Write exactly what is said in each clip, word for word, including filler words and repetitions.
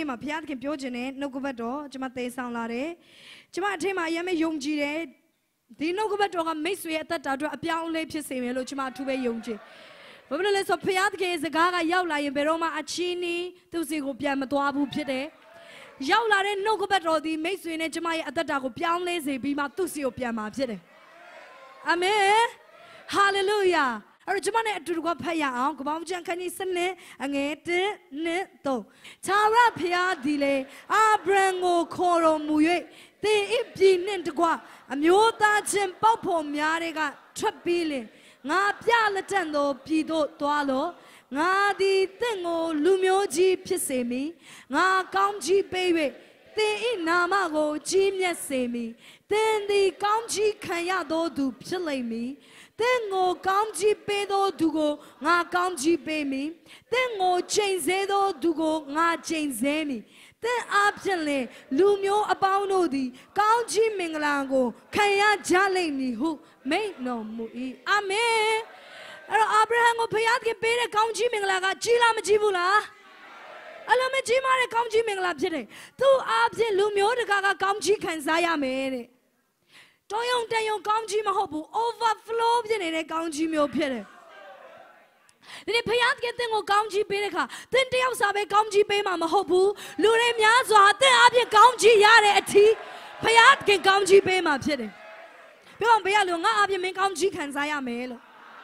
မှာဖျားသခင်ပြောခြင်းနဲ့နှုတ်ကပတ်တော်ကျွန်မသေဆောင်လာတယ်ကျွန်မအထက်မှာအရင်ပဲယုံကြည်တယ်ဒီနှုတ်ကပတ်တော်ကမိတ်ဆွေရဲ့အသက်တာအတွက်အပြောင်းအလဲဖြစ်စေမယ်လို့ကျွန်မအထူးပဲယုံကြည်ဘာဖြစ်လို့လဲဆိုဖျားသခင်စကားကရောက်လာရင်ဘယ်တော့မှအချင်းနီးသူစီကိုပြန်မသွားဘူးဖြစ်တယ်ရောက်လာတဲ့နှုတ်ကပတ်တော်ဒီမိတ်ဆွေနဲ့ကျွန်မရဲ့အသက်တာကိုပြောင်းလဲစေပြီးမှသူစီကိုပြန်มาဖြစ်တယ်အာမင်ဟာလေလုယာအဲ့တော့ကျွန်မနဲ့အတူတူကဖတ်ရအောင်ကပောင်းကျန်ခန်းကြီးစနစ်အငယ်တစ်နှစ်သုံးခြာရဖျားဒီလေအာဗြဟံကိုခေါ်တော်မူ၍သင်ဤပြည်နှင့်တကွအမျိုးသားချင်းပေါက်ဖို့များတွေကထွက်ပြီးလင်ငါပြလက်တန်သောပြည်သို့သွားလို့ငါသည်သင်ကိုလူမျိုးကြီးဖြစ်စေမည်ငါကောင်းကြီးပေး၍သင်ဤနာမကိုကြီးမြတ်စေမည်သင်သည်ကောင်းကြီးခံရသောသူဖြစ်လိမ့်မည်သင်ကိုကောင်းကြီးပေးသောသူကိုငါကောင်းကြီးပေးမည်သင်ကိုချိန်ဆသောသူကိုငါချိန်ဆမည်သင်အားဖြင့်လေလူမျိုးအပေါင်းတို့သည်ကောင်းကြီးမင်္ဂလာကိုခံရကြလိမ့်မည်ဟုမိန့်တော်မူ၏အာမင်အဲ့တော့အာဗြဟံကိုဖျားသခင်ပေးတဲ့ကောင်းကြီးမင်္ဂလာကကြီးလားမကြီးဘူးလားအလုံးမကြီးမားတဲ့ကောင်းကြီးမင်္ဂလာဖြစ်တယ်သူအားဖြင့်လူမျိုးတကာကကောင်းကြီးခံစားရမယ်တဲ့တော်ယုံတန်ယုံကောင်းကြီးမဟုတ်ဘူး overflow ဖြစ်နေတဲ့ကောင်းကြီးမျိုးဖြစ်တယ်ဒီနေ့ဖျားသခင်သင်ကိုကောင်းကြီးပေးတဲ့အခါသင်တယောက်စာပဲကောင်းကြီးပေးမှာမဟုတ်ဘူးလူတွေများစွာသင်အားဖြင့်ကောင်းကြီးရတဲ့အထိဖျားသခင်ကောင်းကြီးပေးမှာဖြစ်တယ်ပြောအောင်ဘယ်ရလို့ငါအားဖြင့်မင်းကောင်းကြီးခံစားရမယ်လို့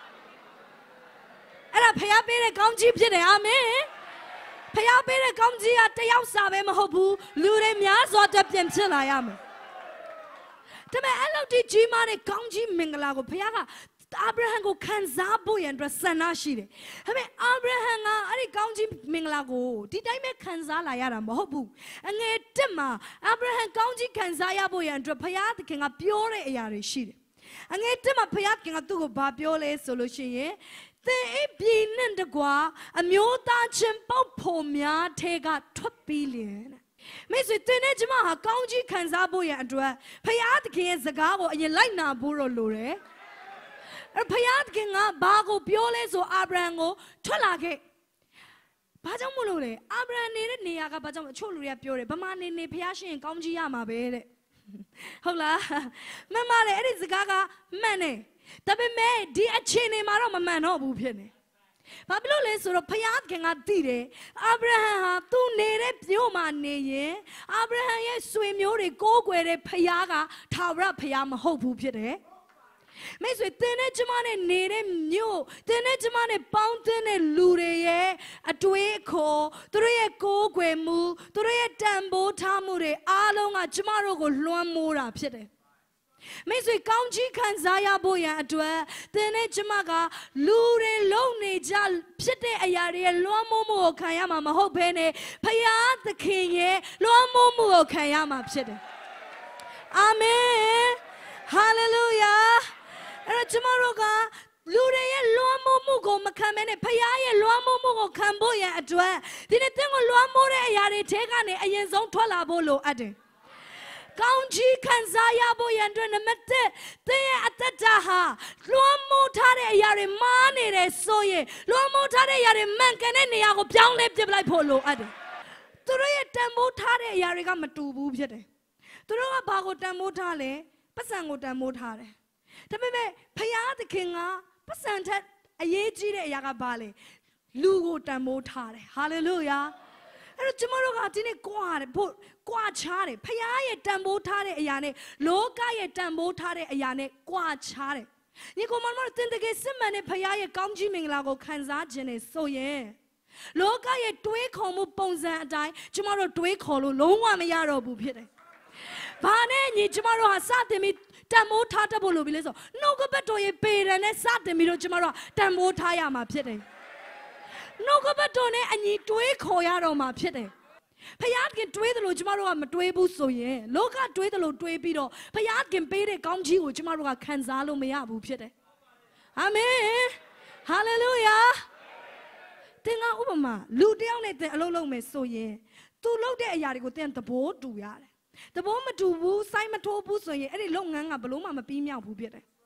အဲ့ဒါဖျားပေးတဲ့ကောင်းကြီးဖြစ်တယ်အာမင်ဖျားပေးတဲ့ကောင်းကြီးကတယောက်စာပဲမဟုတ်ဘူးလူတွေများစွာတပြန်ဖြစ်လာရမယ်ဒါပေမဲ့အဲ့လိုကြီးမားတဲ့ကောင်းကြီးမင်္ဂလာကိုဖခင်ကအာဗြဟံကိုခံစားဖို့ရန်အတွက်ဆန္ဒရှိတယ်။ဒါပေမဲ့အာဗြဟံကအဲ့ဒီကောင်းကြီးမင်္ဂလာကိုဒီတိုင်းပဲခံစားလာရတာမဟုတ်ဘူး။အငယ်တစ်မှာအာဗြဟံကောင်းကြီးခံစားရဖို့ရန်အတွက်ဖခင်သခင်ကပြောတဲ့အရာတွေရှိတယ်။အငယ်တစ်မှာဖခင်ကသူ့ကိုဘာပြောလဲဆိုလို့ရှိရင်သင်ဤပြည်နှင့်တကွာအမျိုးသားချင်းပေါက်ဖို့များထဲကထွက်ပြီးလျင်မိတ်ဆွေသင်နဲ့ကျွန်မဟာကောင်းကြီးခံစားဖို့ရန်အတွက်ဖခင်သခင်ရဲ့စကားကိုအရင်လိုက်နာဖို့တော့လိုတယ်အဲ့ဖခင်သခင်ကဘာကိုပြောလဲဆိုအာဗြဟံကိုထွက်လာခဲ့ဘာကြောင့်မလို့လဲအာဗြဟံနေတဲ့နေရာကဘာကြောင့်အချို့လူတွေကပြောတယ်ဗမာနေနေဖခင်ရှင်ကောင်းကြီးရမှာပဲတဲ့ဟုတ်လားမှန်ပါတယ်အဲ့ဒီစကားကမှန်တယ်ဒါပေမဲ့ဒီအခြေအနေမှာတော့မမှန်တော့ဘူးဖြစ်နေဘာဖြစ်လို့လဲဆိုတော့ဖခင်ကငါသိတယ်အာဗြဟံဟာသူနေတဲ့မြို့မှာနေရင်အာဗြဟံရဲ့ဆွေမျိုးတွေကိုးကွယ်တဲ့ဖခင်ကထာဝရဖခင်မဟုတ်ဘူးဖြစ်တယ်မိတ်ဆွေသင်နဲ့ကျမနဲ့နေတဲ့မြို့သင်နဲ့ကျမနဲ့ပေါင်းသင်းတဲ့လူတွေရဲ့အတွေးအခေါ်သူတို့ရဲ့ကိုးကွယ်မှုသူတို့ရဲ့တန်ဖိုးထားမှုတွေအားလုံးကကျမတို့ကိုလွှမ်းမိုးတာဖြစ်တယ်မိတ်ဆွေကောင်းကြီးခံစားရဖို့ရန်အတွက်သင်နဲ့ကျမကလူတွေလုံနေကြဖြစ်တဲ့အရာတွေလွှမ်းမိုးမှုကိုခံရမှာမဟုတ်ဘဲနဲ့ဖခင်သခင်ရဲ့လွှမ်းမိုးမှုကိုခံရမှာဖြစ်တယ်အာမင်ဟာလေလုယာအဲ့တော့ကျမတို့ကလူတွေရဲ့လွှမ်းမိုးမှုကိုမခံဘဲနဲ့ဖခင်ရဲ့လွှမ်းမိုးမှုကိုခံဖို့ရန်အတွက်ဒီနေ့သင်ကိုလွှမ်းမိုးတဲ့အရာတွေထဲကနေအရင်ဆုံးထွက်လာဖို့လိုအပ်တယ်ကောင်းကြီးခံစားရဖို့ရန်အတွက်နံပါတ်တစ်သင်ရဲ့အသက်တာဟာလွှမ်းမိုးထားတဲ့အရာတွေမားနေတယ်ဆိုရင်လွှမ်းမိုးထားတဲ့အရာတွေမှန်ကန်တဲ့နေရာကိုပြောင်းလဲပြစ်လိုက်ဖို့လိုအပ်တယ်သူတို့ရဲ့တန်ဖိုးထားတဲ့အရာတွေကမတူဘူးဖြစ်တယ်သူတို့ကဘာကိုတန်ဖိုးထားလဲပတ်စံကိုတန်ဖိုးထားတယ်ဒါပေမဲ့ဖခင်သခင်ကပတ်စံထက်အရေးကြီးတဲ့အရာကဘာလဲလူကိုတန်ဖိုးထားတယ်ဟာလေလုယာအဲ့တော့ကျမတို့ကဒီနေ့ကြွားတယ်ဖို့ကြွားချားတယ်ဖခင်ရဲ့တန်ဖိုးထားတဲ့အရာနဲ့လောကရဲ့တန်ဖိုးထားတဲ့အရာနဲ့ကြွားချားတယ်ညီကောင်မတို့တင်တကယ်စစ်မှန်တဲ့ဖခင်ရဲ့ကောင်းကြီးမင်္ဂလာကိုခံစားခြင်းနဲ့ဆိုရင်လောကရဲ့တွေးခေါ်မှုပုံစံအတိုင်းကျမတို့တွေးခေါ်လို့လုံးဝမရတော့ဘူးဖြစ်တယ်ဘာနဲ့ညီကျမတို့ဟာစတင်ပြီးတန်ဖိုးထားတတ်ဖို့လိုပြီလေဆိုနှုတ်ကပတ်တော်ရဲ့ပေရန်နဲ့စတင်ပြီးတော့ကျမတို့တန်ဖိုးထားရမှာဖြစ်တယ်နှုတ်ကပတ်တော်နဲ့အညီတွေးခေါ်ရတော့မှာဖြစ်တယ်ဖခင်တွေးတယ်လို့ကျမတို့ကမတွေးဘူးဆိုရင်လောကတွေးတယ်လို့တွေးပြီးတော့ဖခင်ပေးတဲ့ကောင်းကြီးကိုကျမတို့ကခံစားလို့မရဘူးဖြစ်တယ်အာမင်ဟာလေလုယာသင်ကဥပမာလူတယောက်နဲ့သင်အလုပ်လုပ်မယ်ဆိုရင်သူလုပ်တဲ့အရာတွေကိုသင်သဘောတူရတယ်သဘောမတူဘူးစိုင်းမထိုးဘူးဆိုရင်အဲ့ဒီလုပ်ငန်းကဘလို့မှမပြီးမြောက်ဘူးဖြစ်တယ်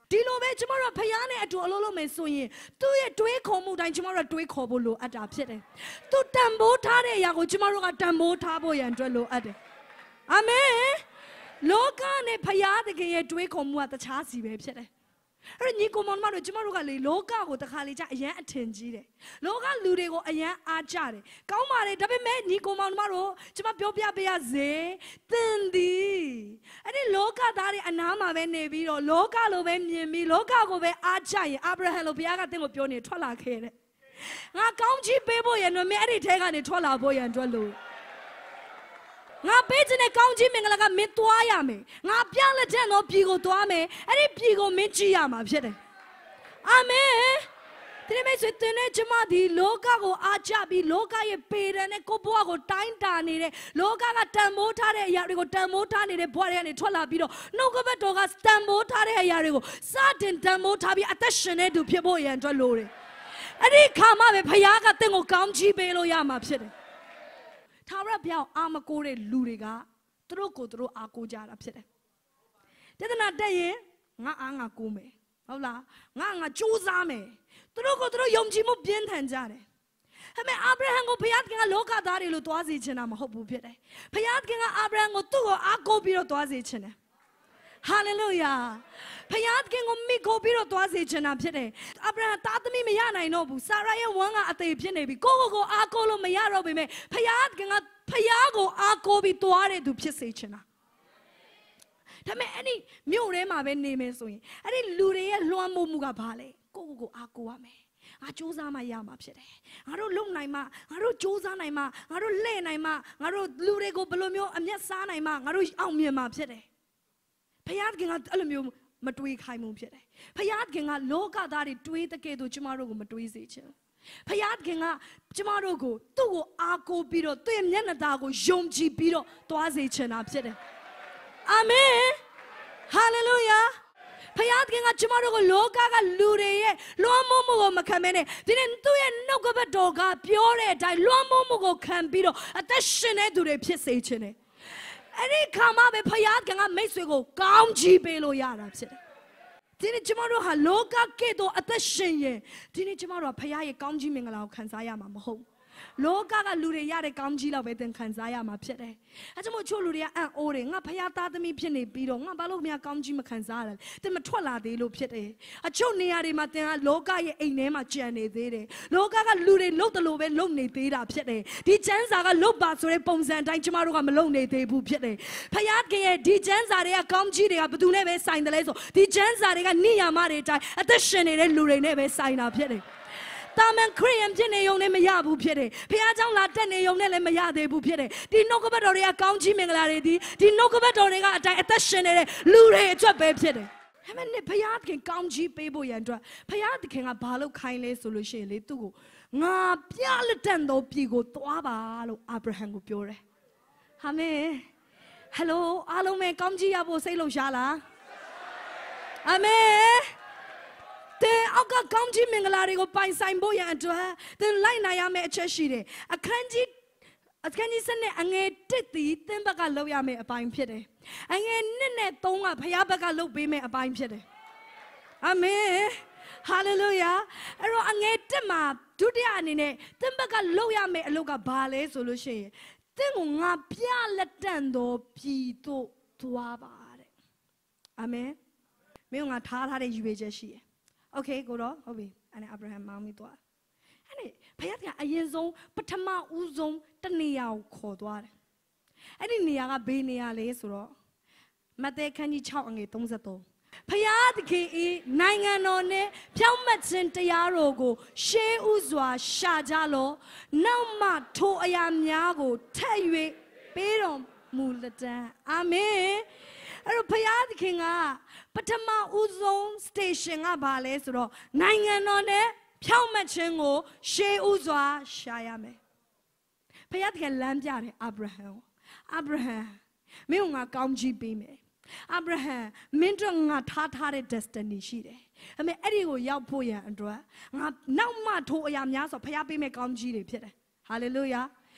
ဒီလိုပဲကျမတို့ဖခင်နဲ့အတူအလုပ်လုပ်မယ်ဆိုရင်သူ့ရဲ့တွေးခေါ်မှုတိုင်းကျမတို့တွေးခေါ်ဖို့လိုအပ်တာဖြစ်တယ်။သူတန်ဖိုးထားတဲ့အရာကိုကျမတို့ကတန်ဖိုးထားဖို့ရန်အတွက်လိုအပ်တယ်။အာမင်။လောကနဲ့ဖခင်တကယ်ရဲ့တွေးခေါ်မှုကတခြားစီပဲဖြစ်တယ်။အဲ့ညီကိုမောင်မတို့ကျမတို့ကလေလောကကိုတခါလေကြာအရန်အထင်ကြီးတယ်။လောကလူတွေကိုအရန်အားကြတယ်။ကောင်းပါလေဒါပေမဲ့ညီကိုမောင်မတို့ကျမပြောပြပေးရစေ။သင်သည်အဲ့ဒီလောကသားတွေအနားမှာပဲနေပြီးတော့လောကလိုပဲမြင်ပြီးလောကကိုပဲအားကြရင်အာဗြဟံလိုဘုရားကသင်ကိုပြောနေထွက်လာခဲ့တဲ့။ငါကောင်းချီးပေးဖို့ရန်တို့မြအဲ့ဒီထဲကနေထွက်လာဖို့ရန်အတွက်လို့ငါပေးခြင်းနဲ့ကောင်းခြင်းမင်္ဂလာကမင်းသွားရမယ်ငါပြလက်တဲ့တော့ပြည်ကိုသွားမယ်အဲ့ဒီပြည်ကိုမင်းကြည့်ရမှာဖြစ်တယ်အာမင်ဒီနေ့ဆိုတဲ့နေ့ကျမဒီလောကကိုအားကြပြီးလောကရဲ့ပေရန်နဲ့ကိုဘွားကိုတိုင်းတာနေတဲ့လောကကတန်မိုးထားတဲ့အရာတွေကိုတန်မိုးထားနေတဲ့ဘွားတွေကနေထွက်လာပြီးတော့နှုတ်ကပတ်တော်ကတန်မိုးထားတဲ့အရာတွေကိုစတင်တန်မိုးထားပြီးအသက်ရှင်တဲ့သူဖြစ်ဖို့ရန်အတွက်လိုတယ်အဲ့ဒီခါမှပဲဖခင်ကတင့်ကိုကောင်းချီးပေးလို့ရမှာဖြစ်တယ်ထာဝရဘုရားအာမကိုတဲ့လူတွေကသူတို့ကိုသူတို့အားကိုးကြတာဖြစ်တယ်။တဒနာတက်ရင်ငါအားငါကိုးမယ်ဟုတ်လားငါငါကြိုးစားမယ်သူတို့ကိုသူတို့ယုံကြည်မှုပြင်းထန်ကြတယ်။ဒါပေမဲ့အာဗြဟံကိုဘုရားကလောကသားတွေလို့တွားစေချင်တာမဟုတ်ဘူးဖြစ်တယ်။ဘုရားကအာဗြဟံကိုသူ့ကိုအားကိုးပြီးတော့တွားစေချင်တယ်။ဟာလေလုယာဖခင်ကငုံမိကိုပြီးတော့သွားစေချင်တာဖြစ်တယ်အာဗြဟံသားသမီးမရနိုင်တော့ဘူးဆာရာရဲ့ဝမ်းကအသေးဖြစ်နေပြီကိုကိုကိုအားကိုးလို့မရတော့ပေမဲ့ဖခင်ကဖခင်ကိုအားကိုးပြီးသွားတဲ့သူဖြစ်စေချင်တာဒါပေမဲ့အဲ့ဒီမြို့ထဲမှာပဲနေမယ်ဆိုရင်အဲ့ဒီလူတွေရဲ့လွှမ်းမိုးမှုကဘာလဲကိုကိုကိုအားကိုးရမယ်ငါစူးစမ်းမှရမှာဖြစ်တယ်ငါတို့လုံနိုင်မှငါတို့စူးစမ်းနိုင်မှငါတို့လှည့်နိုင်မှငါတို့လူတွေကိုဘယ်လိုမျိုးအမျက်စားနိုင်မှငါတို့အောင်မြင်မှဖြစ်တယ်ဖခင်ကအဲ့လိုမျိုးမတွေးခိုင်းမှုဖြစ်တယ်။ဖခင်ကလောကသားတွေတွေးတဲ့ကဲ့သို့ကျမတို့ကိုမတွေးစေချင်ဘူး။ဖခင်ကကျမတို့ကိုသူ့ကိုအားကိုးပြီးတော့သူ့ရဲ့မျက်နှာသားကိုယုံကြည်ပြီးတော့သွားစေချင်တာဖြစ်တယ်။အာမင်။ဟာလေလုယာ။ဖခင်ကကျမတို့ကိုလောကကလူတွေရဲ့လွှမ်းမိုးမှုကိုမခံမနဲ့ဒီနေ့သူ့ရဲ့နှုတ်ကပတ်တော်ကပြောတဲ့အတိုင်းလွှမ်းမိုးမှုကိုခံပြီးတော့အသက်ရှင်တဲ့သူတွေဖြစ်စေချင်တယ်။အဲ့ဒီခါမှပဲဖခင်ကမိတ်ဆွေကိုကောင်းချီးပေးလို့ရတာဖြစ်တယ်။ဒီနေ့ကျမတို့ဟာလောကကဲ့သို့အသက်ရှင်ရင်ဒီနေ့ကျမတို့ကဖခင်ရဲ့ကောင်းချီးမင်္ဂလာကိုခံစားရမှာမဟုတ်ဘူး။လောကကလူတွေရတဲ့ကောင်းကြီးလောက်ပဲသင်ခံစားရမှာဖြစ်တယ်။အဲကြောင့်မို့ချို့လူတွေကအံ့ဩတယ်ငါဖခင်သားသမီးဖြစ်နေပြီးတော့ငါဘာလို့မကောင်းကြီးမခံစားရလဲ။သင်မထွက်လာသေးလို့ဖြစ်တယ်။အချို့နေရာတွေမှာသင်ကလောကရဲ့အိမ်ထဲမှာကြံနေသေးတယ်။လောကကလူတွေလှုပ်တယ်လို့ပဲလှုပ်နေသေးတာဖြစ်တယ်။ဒီကျမ်းစာကလှုပ်ပါဆိုတဲ့ပုံစံအတိုင်းကျမတို့ကမလှုပ်နေသေးဘူးဖြစ်တယ်။ဖခင်ရဲ့ဒီကျမ်းစာတွေကကောင်းကြီးတွေကဘယ်သူနဲ့ပဲဆိုင်တယ်လဲဆိုဒီကျမ်းစာတွေကနိယာမတွေအတိုင်းအသက်ရှင်နေတဲ့လူတွေနဲ့ပဲဆိုင်တာဖြစ်တယ်။တာမန်ခရိယန်ဖြစ်နေုံနဲ့မရဘူးဖြစ်တယ်။ဖခင်เจ้าလာတက်နေုံနဲ့လည်းမရသေးဘူးဖြစ်တယ်။ဒီနှုတ်ကပတ်တော်တွေကကောင်းချီးမင်္ဂလာတွေဒီဒီနှုတ်ကပတ်တော်တွေကအတိုင်းအသက်ရှင်နေတဲ့လူတွေအတွက်ပဲဖြစ်တယ်။ဒါပေမဲ့ဖခင်ကောင်းချီးပေးဖို့ရန်အတွက်ဖခင်ကဘာလို့ခိုင်းလဲဆိုလို့ရှိရင်လေသူ့ကိုငါပြလက်တန်သောပြည်ကိုသွားပါလို့အာဗြဟံကိုပြောတယ်။အာမင်။ဟယ်လိုအားလုံးပဲကောင်းချီးရဖို့စိတ်လှုပ်ရှားလား။အာမင်။တဲ့အောက်ကကောင်းချီးမင်္ဂလာတွေကိုပိုင်ဆိုင်ဖို့ရန်အတွက်သင်လိုက်နိုင်ရမယ့်အချက်ရှိတယ်အခန်းကြီးအခန်းကြီးစနစ်အငယ်တစ်တီသင်ဘက်ကလုပ်ရမယ့်အပိုင်းဖြစ်တယ်အငယ်နှစ်နဲ့သုံးကဖခင်ဘက်ကလုပ်ပေးမယ့်အပိုင်းဖြစ်တယ်အာမင်ဟာလေလုယာအဲ့တော့အငယ်တစ်မှာဒုတိယအနေနဲ့သင်ဘက်ကလုပ်ရမယ့်အလုပ်ကဘာလဲဆိုလို့ရှိရင်သင်ကိုငါပြလက်တန်သောပြည်သို့သွားပါတဲ့အာမင်မင်းကငါထားထားတဲ့ယူရချက်ရှိတယ်โอเคကိုတော့ဟုတ်ပြီအဲ့ဒါအာဗြဟံမောင်းပြီးသွားအဲ့ဒီဘုရားကအရင်ဆုံးပထမဦးဆုံးတနေရာကိုခေါ်သွားတယ်အဲ့ဒီနေရာကဘေးနေရာလေးဆိုတော့မဿဲခန်းကြီး၆အငယ်၃၃ဘုရားသခင်ဤနိုင်ငံတော်နဲ့ဖြောင့်မတ်ခြင်းတရားတော်ကိုရှေးဥစွာရှာကြလောနောက်မှထိုအရာများကိုထပ်၍ပေးတော်မူလက်တံအာမင်အဲ့တော့ဘုရားသခင်ကပထမဦးဆုံး station ကဘာလဲဆိုတော့နိုင်ငံတော်နဲ့ဖြောင့်မတ်ခြင်းကိုရှေးဥစွာရှာရမယ်ဘုရားသခင်လမ်းပြတယ်အာဗြဟံအာဗြဟံမင်းကငါကောင်းချီးပေးမယ်အာဗြဟံမင်းတို့ငါထားထားတဲ့ destiny ရှိတယ်အမေအဲ့ဒီကိုရောက်ဖို့ရန်အတွက်ငါနောက်မှထိုအရာများဆိုဘုရားပေးမယ်ကောင်းချီးတွေဖြစ်တယ်ဟာလေလုယာ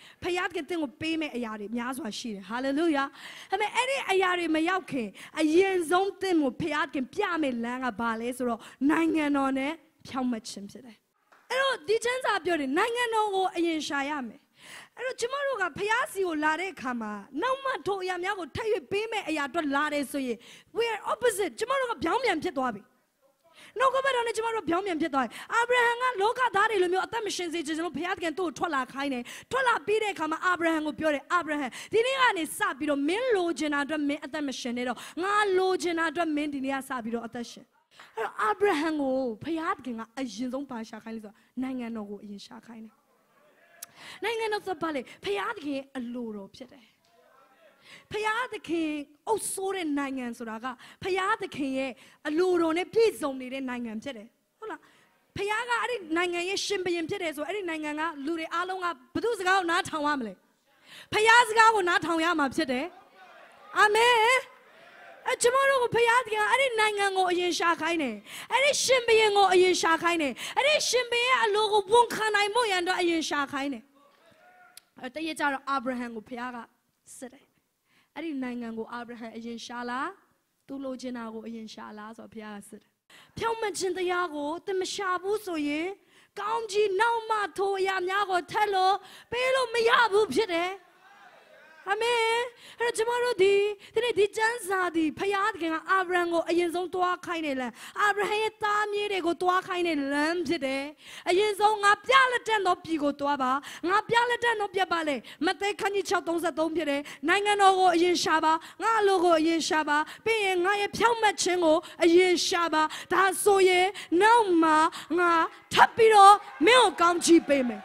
ဖယားကတင်ကိုပေးမဲ့အရာတွေများစွာရှိတယ်ဟာလေလုယာဒါပေမဲ့အဲ့ဒီအရာတွေမရောက်ခင်အရင်ဆုံးတင်ကိုဖယားကပြမဲ့လမ်းကဘာလဲဆိုတော့နိုင်ငံတော်နဲ့ဖြောင့်မတ်ခြင်းဖြစ်တယ်အဲ့တော့ဒီချမ်းစာပြောတယ်နိုင်ငံတော်ကိုအရင်ရှာရမယ်အဲ့တော့ကျမတို့ကဖျားစီကိုလာတဲ့အခါမှာနောက်မှထိုအရာများကိုထပ်၍ပေးမဲ့အရာအတွက်လာတယ်ဆိုရင် we are opposite ကျမတို့ကပြောင်းပြန်ဖြစ်သွားပြီနှုတ်ကပတ်တော်နဲ့ကျမတို့ပြောင်းပြန်ဖြစ်သွားတယ်အာဗြဟံကလောကသားတွေလိုမျိုးအသက်မရှင်စေချင်လို့ဘုရားသခင်သူ့ကိုထွက်လာခိုင်းတယ်ထွက်လာပြီးတဲ့အခါမှာအာဗြဟံကိုပြောတယ်အာဗြဟံဒီနေ့ကနေစပြီးတော့မင်းလိုချင်တာအတွက်မင်းအသက်မရှင်နေတော့ငါလိုချင်တာအတွက်မင်းဒီနေ့ကစပြီးတော့အသက်ရှင်အဲ့တော့အာဗြဟံကိုဘုရားသခင်ကအရင်ဆုံးပါရှာခိုင်းလို့ဆိုတော့နိုင်ငံတော်ကိုအရင်ရှာခိုင်းတယ်နိုင်ငံတော်ဆိုပါလေဖယားသခင်အလိုတော်ဖြစ်တယ်ဖယားသခင်အုပ်စိုးတဲ့နိုင်ငံဆိုတာကဖယားသခင်ရဲ့အလိုတော်နဲ့ပြည့်စုံနေတဲ့နိုင်ငံဖြစ်တယ်ဟုတ်လားဖယားကအဲ့ဒီနိုင်ငံရဲ့ရှင်ဘုရင်ဖြစ်တယ်ဆိုအဲ့ဒီနိုင်ငံကလူတွေအားလုံးကဘု து စကားကိုနားထောင်ရမလဲဖယားစကားကိုနားထောင်ရမှာဖြစ်တယ်အာမင်အကျွန်တော်တို့ဖယားသခင်အဲ့ဒီနိုင်ငံကိုအရင်ရှာခိုင်းတယ်အဲ့ဒီရှင်ဘုရင်ကိုအရင်ရှာခိုင်းတယ်အဲ့ဒီရှင်ဘုရင်အလိုကိုဝန်ခံနိုင်မှုရန်တော့အရင်ရှာခိုင်းတယ်တရကြတော့အာဗြဟံကိုဖခင်ကစစ်တယ်အဲ့ဒီနိုင်ငံကိုအာဗြဟံအရင်ရှာလားသူလိုချင်တာကိုအရင်ရှာလားဆိုတော့ဖခင်ကစစ်တယ်ဖြောင့်မတ်ခြင်းတရားကိုသင်မရှာဘူးဆိုရင်ကောင်းကြီးနောက်မှထိုအရာများကိုထက်လို့ပေးလို့မရဘူးဖြစ်တယ်အာမင်အဲ့တော့ကျမတို့ဒီဒီနေ့ဒီကျမ်းစာဒီဖယားသခင်ကအာဗြဟံကိုအရင်ဆုံးတွားခိုင်းတယ်လမ်းအာဗြဟံရဲ့သားမြေးတွေကိုတွားခိုင်းတယ်လမ်းဖြစ်တယ်အရင်ဆုံးငါပြလက်တဲ့တော့ပြည်ကိုတွားပါငါပြလက်တဲ့တော့ပြပါလေမဿဲခန်းကြီး၆ ၃၃ဖြစ်တယ်နိုင်ငံတော်ကိုအရင်ရှာပါငါအလိုကိုအရင်ရှာပါပြီးရင်ငါရဲ့ဖြောင့်မတ်ခြင်းကိုအရင်ရှာပါဒါဆိုရင်နောက်မှငါထပ်ပြီးတော့မင်းကိုကောင်းချီးပေးမယ်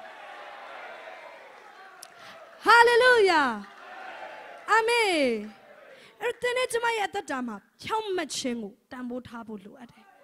ဟာလေလုယာအာမင်အဲ့တဲ့နေ့ကျမရဲ့အသက်တာမှာဖြောင့်မတ်ခြင်းကိုတန်ဖိုးထားဖို့လိုအပ်တယ်။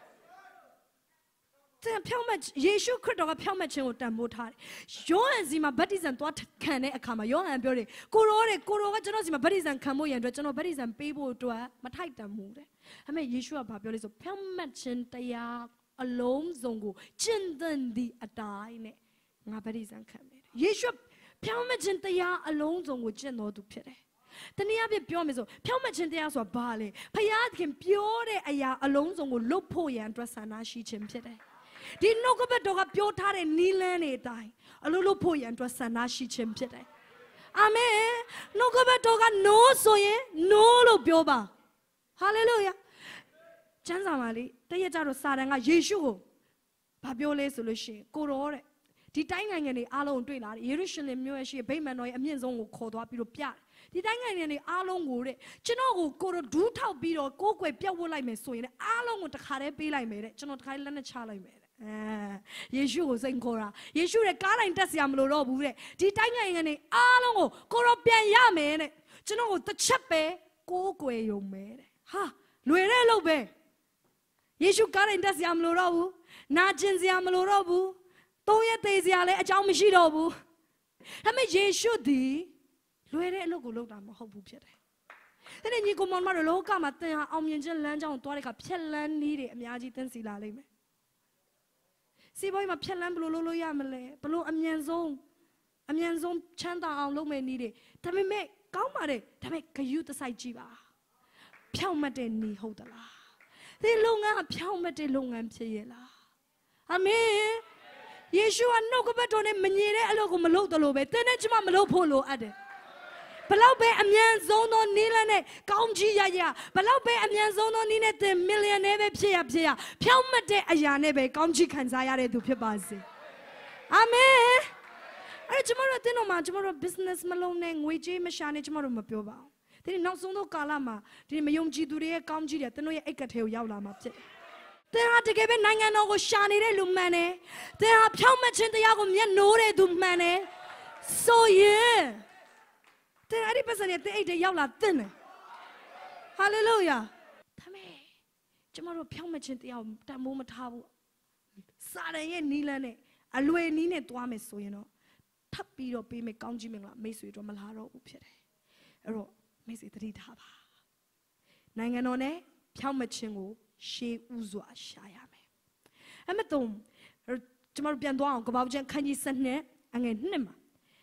တဲ့ဖြောင့်မတ်ယေရှုခရစ်တော်ကဖြောင့်မတ်ခြင်းကိုတန်ဖိုးထားတယ်။ယောဟန်စီမှာဗတ္တိဇံသွားခံတဲ့အခါမှာယောဟန်ပြောတယ်ကိုရောတဲ့ကိုရောကကျွန်တော်စီမှာဗတ္တိဇံခံဖို့ရန်အတွက်ကျွန်တော်ဗတ္တိဇံပေးဖို့အတွက်မထိုက်တန်ဘူးတဲ့။ဒါပေမဲ့ယေရှုကဘာပြောလဲဆိုဖြောင့်မတ်ခြင်းတရားအလုံးစုံကိုကျင့်သင်သည့်အတိုင်းနဲ့ငါဗတ္တိဇံခံမယ်။ယေရှုဖြောင့်မတ်ခြင်းတရားအလုံးစုံကိုကျင့်တော်သူဖြစ်တယ်။တနည်းအားဖြင့်ပြောမယ်ဆိုဖြောင့်မတ်ခြင်းတရားဆိုတာဘာလဲ။ဖယားခင်ပြောတဲ့အရာအလုံးစုံကိုလုပ်ဖို့ရန်အတွက်ဆန္ဒရှိခြင်းဖြစ်တယ်။ဒီနှုတ်ကပတ်တော်ကပြောထားတဲ့နီလန်းတွေအတိုင်းအလိုလုပ်ဖို့ရန်အတွက်ဆန္ဒရှိခြင်းဖြစ်တယ်။အာမင်။နှုတ်ကပတ်တော်က no ဆိုရင် no လို့ပြောပါ။ hallelujah။ကျမ်းစာမှာလေတရက်ကြတော့စာတန်ကယေရှုကိုဘာပြောလဲဆိုလို့ရှိရင်ကိုရောတဲ့ဒီတိုင်းနိုင်ငံတွေအားလုံးတွေ့လာတယ်ယေရုရှလင်မြို့ရဲ့ရှိဗိမာန်တော်ရဲ့အမြင့်ဆုံးကိုခေါ်သွားပြီးတော့ပြတယ်ဒီတိုင်းနိုင်ငံတွေအားလုံးကိုတဲ့ကျွန်တော်ကိုကိုတော့ဒူးထောက်ပြီးတော့ကိုယ်ွယ်ပြတ်ဝတ်လိုက်မယ်ဆိုရင်လည်းအားလုံးကိုတခါတည်းပေးလိုက်မယ်တဲ့ကျွန်တော်တခါလက်နဲ့ချလိုက်မယ်တဲ့အဲယေရှုကိုစိတ်ခေါ်တာယေရှုရဲ့ကားတိုင်းတက်စရာမလိုတော့ဘူးတဲ့ဒီတိုင်းနိုင်ငံတွေအားလုံးကိုကိုတော့ပြန်ရမယ်တဲ့ကျွန်တော်ကိုတစ်ချက်ပဲကိုယ်ွယ်ရုံပဲတဲ့ဟာလွယ်တဲ့လို့ပဲယေရှုကားတိုင်းတက်စရာမလိုတော့ဘူးနာကျင်စရာမလိုတော့ဘူးသုံးရက်သေးစရာလည်းအကြောင်းမရှိတော့ဘူးဒါပေမဲ့ယေရှုဒီလွယ်တဲ့အလုပ်ကိုလုပ်တာမဟုတ်ဘူးဖြစ်တယ်။ဒီနေ့ညီကောင်မတို့လောကမှာသင်ဟာအောင်မြင်ခြင်းလမ်းကြောင်းကိုတွားတဲ့အခါဖြက်လန်းနည်းတွေအများကြီးသင်စီလာလိမ့်မယ်။စီးပွားရေးမှာဖြက်လန်းဘယ်လိုလုပ်လို့ရမလဲ။ဘယ်လိုအမြန်ဆုံးအမြန်ဆုံးချမ်းသာအောင်လုပ်မယ်နည်းတွေဒါပေမဲ့ကောင်းပါတယ်ဒါပေမဲ့ဂယုတစိုက်ကြည့်ပါ။ဖြောင့်မတ်တဲ့နည်းဟုတ်သလား။ဒီလုပ်ငန်းကဖြောင့်မတ်တဲ့လုပ်ငန်းဖြစ်ရဲ့လား။အာမင်။ယေရှုကနှုတ်ကပတ်တော်နဲ့မညီတဲ့အလုပ်ကိုမလုပ်တယ်လို့ပဲသင်နဲ့ကျမမလုပ်ဖို့လိုအပ်တယ်ဘလောက်ပဲအမြန်ဆုံးသောနည်းလမ်းနဲ့ကောင်းကြီးရရဘလောက်ပဲအမြန်ဆုံးသောနည်းနဲ့သင်မီလီယံနဲပဲဖြစ်ရဖြစ်ရဖြောင့်မတ်တဲ့အရာနဲ့ပဲကောင်းကြီးခံစားရတဲ့သူဖြစ်ပါစေအာမင်အဲ့ကျမတို့တင်းတော်မှာကျမတို့ business မလုပ်နဲ့ငွေကြေးမရှာနဲ့ကျမတို့မပြောပါဘူးဒီနောက်ဆုံးသောကာလမှာဒီမယုံကြည်သူတွေရဲ့ကောင်းကြီးတွေတင်းတို့ရဲ့အိတ်ကထဲကိုရောက်လာမှာဖြစ်တယ်သင်ဟာတကယ်ပဲနိုင်ငံတော်ကိုရှာနေတဲ့လူမှန်တယ်သင်ဟာဖြောင့်မတ်ခြင်းတရားကိုမျက်နှိုးတဲ့သူမှန်တယ်ဆိုရင်သင်အဲ့ဒီပတ်စံနဲ့တဲ့အိတ်တွေရောက်လာသင်တယ်ဟာလေလုယာဒါမဲ့ကျမတို့ဖြောင့်မတ်ခြင်းတရားကိုတန်ဖိုးမထားဘူးစာရန်ရဲ့နီးလန်းနဲ့အလွယ်နီးနဲ့တွားမယ်ဆိုရင်တော့ထပ်ပြီးတော့ပေးမယ်ကောင်းကြီးမင်္ဂလာမိတ်ဆွေတို့မလာတော့ဘူးဖြစ်တယ်အဲ့တော့မိတ်ဆွေသတိထားပါနိုင်ငံတော်နဲ့ဖြောင့်မတ်ခြင်းကိုရှေးဥစွာရှာရမယ်အမတုံကျမတို့ပြန်သွားအောင်ကပ္ပကျမ်းခန်းကြီးစနစ်အငယ်နှစ်မှာ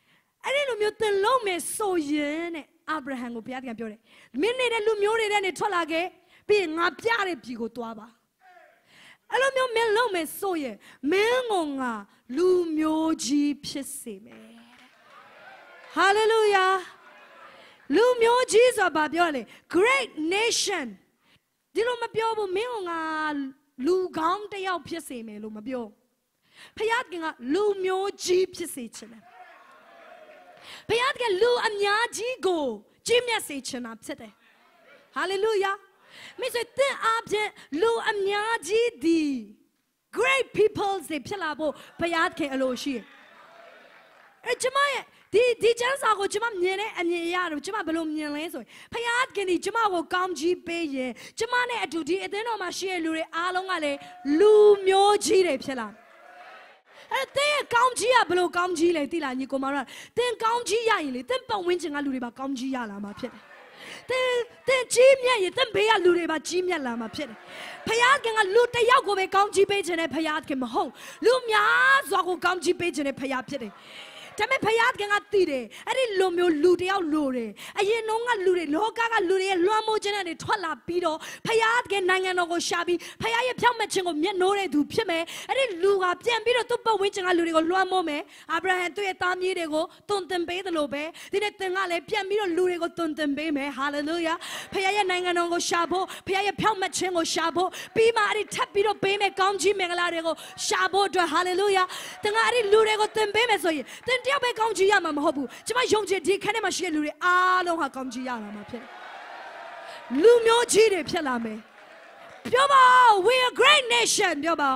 အဲ့ဒီလိုမျိုးသင်လုံးမယ်ဆိုရင်တဲ့အာဗြဟံကိုဘုရားသခင်ပြောတယ်မင်းနေတဲ့လူမျိုးတွေထဲနေထွက်လာခဲ့ပြီးငါပြတဲ့ပြည်ကိုသွားပါအဲ့လိုမျိုးမင်းလုံးမယ်ဆိုရင်မင်းကိုငါလူမျိုးကြီးဖြစ်စေမယ်ဟာလေလုယာလူမျိုးကြီးဆိုတာဘာပြောလဲ great nation ဒီလိုမပြောဘူးမင်းကငါလူကောင်းတစ်ယောက်ဖြစ်စေမယ်လို့မပြောဖခင်ကလူမျိုးကြီးဖြစ်စေချင်တယ်ဖခင်ကလူအများကြီးကိုကြီးမြတ်စေချင်တာဖြစ်တယ်ဟာလေလုယာမိစေတဲ့အားဖြင့်လူအများကြီးဒီ great people တွေဖြစ်လာဖို့ဖခင်အလိုရှိတယ်အဲ့ကျမရဲ့ဒီဒီချမ်းစာကိုကျမမြင်တဲ့အမြင်အရတော့ကျမဘယ်လိုမြင်လဲဆိုရင်ဖခင်ကဒီကျမကိုကောင်းကြီးပေးရင်ကျမနဲ့အတူဒီအသင်းတော်မှာရှိတဲ့လူတွေအားလုံးကလည်းလူမျိုးကြီးတွေဖြစ်လာအဲ့တဲ့ကောင်းကြီးကဘယ်လိုကောင်းကြီးလဲသိလားညီကိုမတို့တင်ကောင်းကြီးရရင်လေတင်ပတ်ဝန်းကျင်ကလူတွေပါကောင်းကြီးရလာမှာဖြစ်တယ်တင်တင်ကြီးမြတ်ရင်တင်ဘေးကလူတွေပါကြီးမြတ်လာမှာဖြစ်တယ်ဖခင်ကလူတစ်ယောက်ကိုပဲကောင်းကြီးပေးခြင်းနဲ့ဖခင်မဟုတ်လူများစွာကိုကောင်းကြီးပေးခြင်းနဲ့ဖခင်ဖြစ်တယ်ဒါပေမဲ့ဖခင်ကတည်တယ်အဲ့ဒီလူမျိုးလူတယောက်လိုတယ်အရင်တော့ကလူတွေလောကကလူတွေရဲ့လွှမ်းမိုးခြင်းတွေထွက်လာပြီးတော့ဖခင်နိုင်ငံတော်ကိုရှာပြီးဖခင်ရဲ့ဖြောင့်မတ်ခြင်းကိုမျက်နှိုးတဲ့သူဖြစ်မယ်အဲ့ဒီလူကပြန်ပြီးတော့သူ့ပတ်ဝန်းကျင်ကလူတွေကိုလွှမ်းမိုးမယ်အာဗြဟံသူ့ရဲ့သားမြေးတွေကိုတွင်တင်ပေးတယ်လို့ပဲဒီနေ့သင်ကလည်းပြန်ပြီးတော့လူတွေကိုတွင်တင်ပေးမယ်ဟာလေလုယာဖခင်ရဲ့နိုင်ငံတော်ကိုရှာဖို့ဖခင်ရဲ့ဖြောင့်မတ်ခြင်းကိုရှာဖို့ပြီးမှအဲ့ဒီထပ်ပြီးတော့ပေးမယ်ကောင်းကြီးမင်္ဂလာတွေကိုရှာဖို့အတွက်ဟာလေလုယာသင်ကအဲ့ဒီလူတွေကိုတွင်ပေးမယ်ဆိုရင်တယောက်ပဲကောင်းကြီးရမှာမဟုတ်ဘူးကျမယုံကြည်ဒီခန်းထဲမှာရှိတဲ့လူတွေအားလုံးဟာကောင်းကြီးရလာမှာဖြစ်လူမျိုးကြီးတွေဖြစ်လာမယ်ပြောပါ we are a great nation ပြောပါ